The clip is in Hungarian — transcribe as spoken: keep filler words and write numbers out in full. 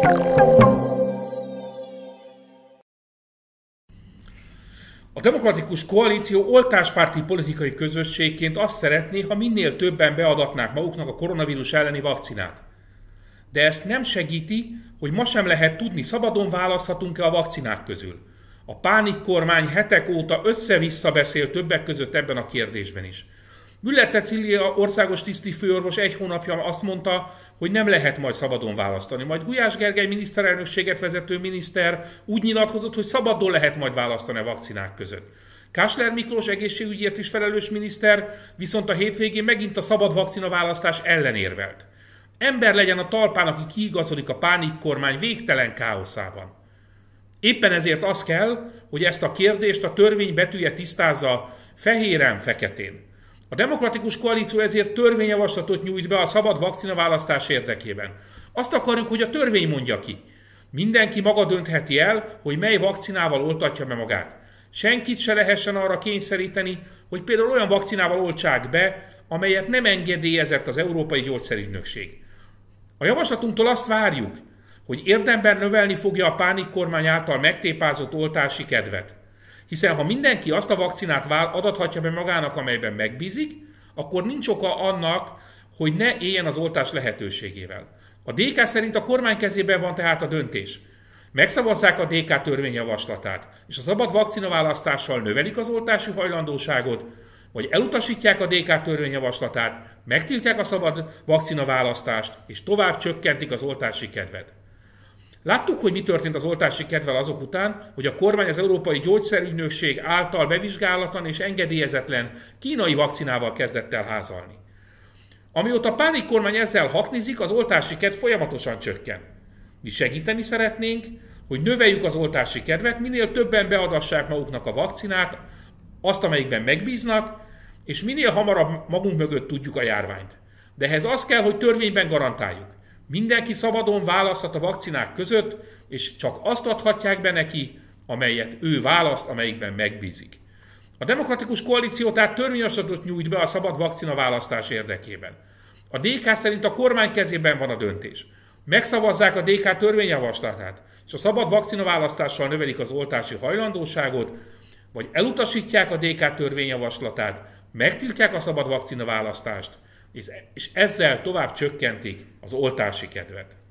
A Demokratikus Koalíció oltáspárti politikai közösségként azt szeretné, ha minél többen beadatnák maguknak a koronavírus elleni vakcinát. De ezt nem segíti, hogy ma sem lehet tudni, szabadon választhatunk-e a vakcinák közül. A pánikkormány hetek óta össze-vissza beszél többek között ebben a kérdésben is. Müller Cecília országos tisztifőorvos egy hónapja azt mondta, hogy nem lehet majd szabadon választani. Majd Gulyás Gergely miniszterelnökséget vezető miniszter úgy nyilatkozott, hogy szabadon lehet majd választani a vakcinák között. Kásler Miklós egészségügyért is felelős miniszter viszont a hétvégén megint a szabad vakcinaválasztás ellen érvelt. Ember legyen a talpán, aki kiigazodik a pánikkormány végtelen káoszában. Éppen ezért az kell, hogy ezt a kérdést a törvény betűje tisztázza fehéren-feketén. A Demokratikus Koalíció ezért törvényjavaslatot nyújt be a szabad vakcinaválasztás érdekében. Azt akarjuk, hogy a törvény mondja ki. Mindenki maga döntheti el, hogy mely vakcinával oltatja be magát. Senkit se lehessen arra kényszeríteni, hogy például olyan vakcinával oltsák be, amelyet nem engedélyezett az Európai Gyógyszerügynökség. A javaslatunktól azt várjuk, hogy érdemben növelni fogja a pánikkormány által megtépázott oltási kedvet. Hiszen ha mindenki azt a vakcinát adathatja be magának, amelyben megbízik, akkor nincs oka annak, hogy ne éljen az oltás lehetőségével. A dé ká szerint a kormány kezében van tehát a döntés. Megszavazzák a dé ká törvényjavaslatát, és a szabad vakcinaválasztással növelik az oltási hajlandóságot, vagy elutasítják a dé ká törvényjavaslatát, megtiltják a szabad vakcinaválasztást, és tovább csökkentik az oltási kedvet. Láttuk, hogy mi történt az oltási kedvel azok után, hogy a kormány az Európai Gyógyszerügynökség által bevizsgálatlan és engedélyezetlen kínai vakcinával kezdett el házalni. Amióta a pánikkormány ezzel haknizik, az oltási kedv folyamatosan csökken. Mi segíteni szeretnénk, hogy növeljük az oltási kedvet, minél többen beadassák maguknak a vakcinát, azt, amelyikben megbíznak, és minél hamarabb magunk mögött tudjuk a járványt. De ehhez az kell, hogy törvényben garantáljuk. Mindenki szabadon választhat a vakcinák között, és csak azt adhatják be neki, amelyet ő választ, amelyikben megbízik. A Demokratikus Koalíció tehát törvényjavaslatot nyújt be a szabad vakcina választás érdekében. A dé ká szerint a kormány kezében van a döntés. Megszavazzák a dé ká törvényjavaslatát, és a szabad vakcina választással növelik az oltási hajlandóságot, vagy elutasítják a dé ká törvényjavaslatát, megtiltják a szabad vakcina választást, és ezzel tovább csökkentik az oltási kedvet.